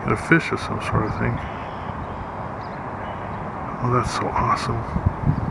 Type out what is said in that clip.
And a fish of some sort, I think. Oh, that's so awesome.